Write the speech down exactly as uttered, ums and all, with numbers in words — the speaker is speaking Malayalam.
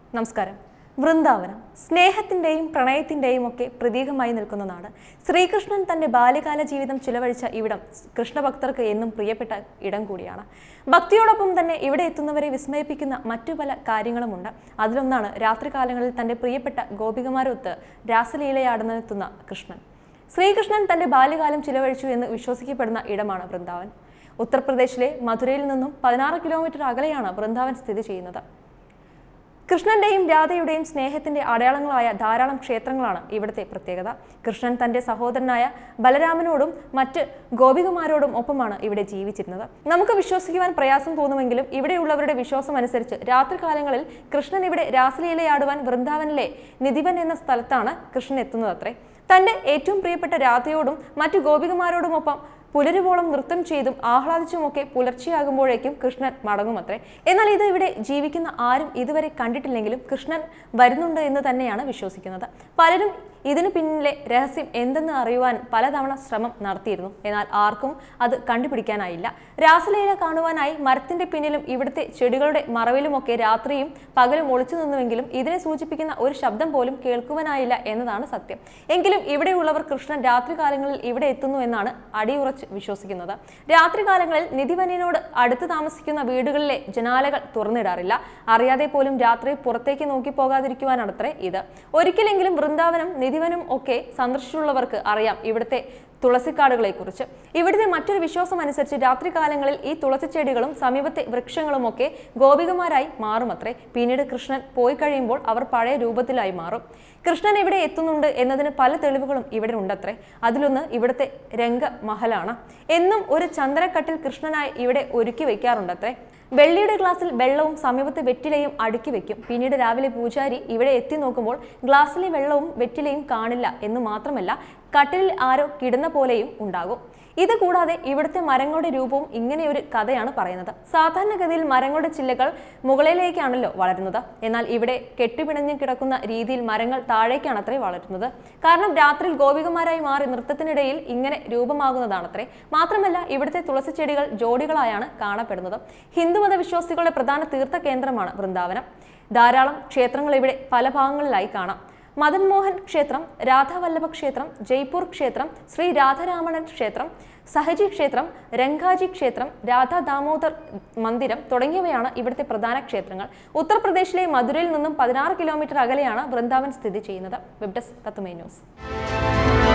നമസ്കാരം. വൃന്ദാവനം സ്നേഹത്തിന്റെയും പ്രണയത്തിന്റെയും ഒക്കെ പ്രതീകമായി നിൽക്കുന്ന നാട്. ശ്രീകൃഷ്ണൻ തന്റെ ബാല്യകാല ജീവിതം ചിലവഴിച്ച ഇവിടം കൃഷ്ണഭക്തർക്ക് എന്നും പ്രിയപ്പെട്ട ഇടം കൂടിയാണ്. ഭക്തിയോടൊപ്പം തന്നെ ഇവിടെ എത്തുന്നവരെ വിസ്മയിപ്പിക്കുന്ന മറ്റു പല കാര്യങ്ങളുമുണ്ട്. അതിലൊന്നാണ് രാത്രികാലങ്ങളിൽ തന്റെ പ്രിയപ്പെട്ട ഗോപികമാരൊത്ത് രാസലീലയാടുന്നെത്തുന്ന കൃഷ്ണൻ. ശ്രീകൃഷ്ണൻ തന്റെ ബാല്യകാലം ചിലവഴിച്ചു എന്ന് വിശ്വസിക്കപ്പെടുന്ന ഇടമാണ് വൃന്ദാവൻ. ഉത്തർപ്രദേശിലെ മധുരയിൽ നിന്നും പതിനാറ് കിലോമീറ്റർ അകലെയാണ് വൃന്ദാവൻ സ്ഥിതി ചെയ്യുന്നത്. കൃഷ്ണന്റെയും രാധയുടെയും സ്നേഹത്തിന്റെ അടയാളങ്ങളായ ധാരാളം ക്ഷേത്രങ്ങളാണ് ഇവിടുത്തെ പ്രത്യേകത. കൃഷ്ണൻ തന്റെ സഹോദരനായ ബലരാമനോടും മറ്റ് ഗോപികമാരോടും ഒപ്പമാണ് ഇവിടെ ജീവിച്ചിരുന്നത്. നമുക്ക് വിശ്വസിക്കുവാൻ പ്രയാസം തോന്നുമെങ്കിലും ഇവിടെയുള്ളവരുടെ വിശ്വാസം അനുസരിച്ച് രാത്രികാലങ്ങളിൽ കൃഷ്ണൻ ഇവിടെ രാസലീലയാടുവാൻ വൃന്ദാവനിലെ നിധിവൻ എന്ന സ്ഥലത്താണ് കൃഷ്ണൻ എത്തുന്നതത്രേ. തന്റെ ഏറ്റവും പ്രിയപ്പെട്ട രാധയോടും മറ്റു ഗോപികമാരോടുമൊപ്പം പുലരുവോളം നൃത്തം ചെയ്തും ആഹ്ലാദിച്ചുമൊക്കെ പുലർച്ചെയാകുമ്പോഴേക്കും കൃഷ്ണൻ മടങ്ങുമത്രേ. എന്നാൽ ഇത് ഇവിടെ ജീവിക്കുന്ന ആരും ഇതുവരെ കണ്ടിട്ടില്ലെങ്കിലും കൃഷ്ണൻ വരുന്നുണ്ട് എന്ന് തന്നെയാണ് വിശ്വസിക്കുന്നത്. പലരും ഇതിനു പിന്നിലെ രഹസ്യം എന്തെന്ന് അറിയുവാൻ പലതവണ ശ്രമം നടത്തിയിരുന്നു. എന്നാൽ ആർക്കും അത് കണ്ടുപിടിക്കാനായില്ല. രാസലീല കാണുവാനായി മരത്തിന്റെ പിന്നിലും ഇവിടുത്തെ ചെടികളുടെ മറവിലുമൊക്കെ രാത്രിയും പകലും ഒളിച്ചു നിന്നുവെങ്കിലും ഇതിനെ സൂചിപ്പിക്കുന്ന ഒരു ശബ്ദം പോലും കേൾക്കുവാനായില്ല എന്നതാണ് സത്യം. എങ്കിലും ഇവിടെയുള്ളവർ കൃഷ്ണൻ രാത്രികാലങ്ങളിൽ ഇവിടെ എത്തുന്നു എന്നാണ് അടിയുറച്ച് വിശ്വസിക്കുന്നത്. രാത്രികാലങ്ങളിൽ നിധിവനിനോട് അടുത്ത് താമസിക്കുന്ന വീടുകളിലെ ജനാലകൾ തുറന്നിടാറില്ല. അറിയാതെ പോലും രാത്രി പുറത്തേക്ക് നോക്കി പോകാതിരിക്കുവാനത്രേ ഇത്. ഒരിക്കലെങ്കിലും വൃന്ദാവനം നിധിവനും ഒക്കെ സന്ദർശിച്ചുള്ളവർക്ക് അറിയാം ഇവിടുത്തെ തുളസിക്കാടുകളെ കുറിച്ച്. ഇവിടുത്തെ മറ്റൊരു വിശ്വാസം അനുസരിച്ച് രാത്രികാലങ്ങളിൽ ഈ തുളസിച്ചെടികളും സമീപത്തെ വൃക്ഷങ്ങളും ഒക്കെ ഗോപികമാരായി മാറുമത്രേ. പിന്നീട് കൃഷ്ണൻ പോയി കഴിയുമ്പോൾ അവർ പഴയ രൂപത്തിലായി മാറും. കൃഷ്ണൻ ഇവിടെ എത്തുന്നുണ്ട് എന്നതിന് പല തെളിവുകളും ഇവിടെ ഉണ്ടത്രേ. അതിലൊന്ന് ഇവിടുത്തെ രംഗമഹലാണ്. എന്നും ഒരു ചന്ദ്രക്കട്ടിൽ കൃഷ്ണനായി ഇവിടെ ഒരുക്കി വെക്കാറുണ്ടത്രേ. വെള്ളിയുടെ ഗ്ലാസ്സിൽ വെള്ളവും സമീപത്തെ വെറ്റിലയും അടുക്കി വെക്കും. പിന്നീട് രാവിലെ പൂജാരി ഇവിടെ എത്തി നോക്കുമ്പോൾ ഗ്ലാസ്സിലെ വെള്ളവും വെറ്റിലയും കാണില്ല എന്ന് മാത്രമല്ല, കട്ടിലിൽ ആരോ കിടന്ന പോലെയും ഉണ്ടാകും. ഇത് കൂടാതെ ഇവിടുത്തെ മരങ്ങളുടെ രൂപവും ഇങ്ങനെയൊരു കഥയാണ് പറയുന്നത്. സാധാരണഗതിയിൽ മരങ്ങളുടെ ചില്ലകൾ മുകളിലേക്കാണല്ലോ വളരുന്നത്. എന്നാൽ ഇവിടെ കെട്ടിപ്പിണഞ്ഞു കിടക്കുന്ന രീതിയിൽ മരങ്ങൾ താഴേക്കാണത്രേ വളരുന്നത്. കാരണം രാത്രിയിൽ ഗോപികമാരായി മാറി നൃത്തത്തിനിടയിൽ ഇങ്ങനെ രൂപമാകുന്നതാണത്രേ. മാത്രമല്ല ഇവിടുത്തെ തുളസി ചെടികൾ ജോഡികളായാണ് കാണപ്പെടുന്നത്. ഹിന്ദുമത വിശ്വാസികളുടെ പ്രധാന തീർത്ഥ കേന്ദ്രമാണ് വൃന്ദാവനം. ധാരാളം ക്ഷേത്രങ്ങൾ ഇവിടെ പല ഭാഗങ്ങളിലായി കാണാം. മദൻ മോഹൻ ക്ഷേത്രം, രാധാവല്ലഭ ക്ഷേത്രം, ജയ്പൂർ ക്ഷേത്രം, ശ്രീ രാധാരാമണൻ ക്ഷേത്രം, സഹജി ക്ഷേത്രം, രംഗാജി ക്ഷേത്രം, രാധാ ദാമോദർ മന്ദിരം തുടങ്ങിയവയാണ് ഇവിടുത്തെ പ്രധാന ക്ഷേത്രങ്ങൾ. ഉത്തർപ്രദേശിലെ മധുരയിൽ നിന്നും പതിനാറ് കിലോമീറ്റർ അകലെയാണ് വൃന്ദാവൻ സ്ഥിതി ചെയ്യുന്നത്. വെബ് ഡെസ്ക് തത്തുമൈ ന്യൂസ്.